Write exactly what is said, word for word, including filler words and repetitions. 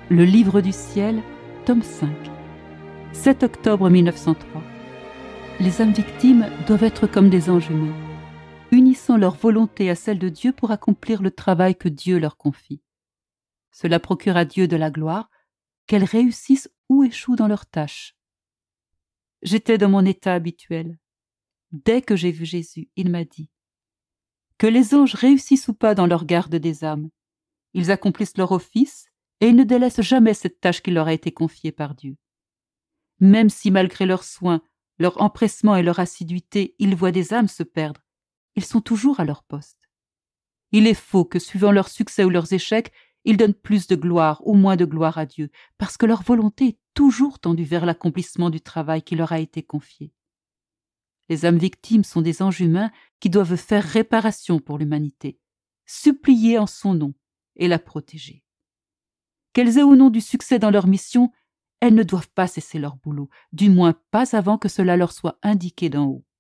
Le livre du ciel, tome cinq, sept octobre mille neuf cent trois. Les âmes victimes doivent être comme des anges humains, unissant leur volonté à celle de Dieu pour accomplir le travail que Dieu leur confie. Cela procure à Dieu de la gloire, qu'elles réussissent ou échouent dans leurs tâches. J'étais dans mon état habituel. Dès que j'ai vu Jésus, il m'a dit que les anges réussissent ou pas dans leur garde des âmes, ils accomplissent leur office et ils ne délaissent jamais cette tâche qui leur a été confiée par Dieu. Même si, malgré leurs soins, leur empressement et leur assiduité, ils voient des âmes se perdre, ils sont toujours à leur poste. Il est faux que, suivant leurs succès ou leurs échecs, ils donnent plus de gloire ou moins de gloire à Dieu, parce que leur volonté est toujours tendue vers l'accomplissement du travail qui leur a été confié. Les âmes victimes sont des anges humains qui doivent faire réparation pour l'humanité, supplier en son nom et la protéger. Qu'elles aient ou non du succès dans leur mission, elles ne doivent pas cesser leur boulot, du moins pas avant que cela leur soit indiqué d'en haut.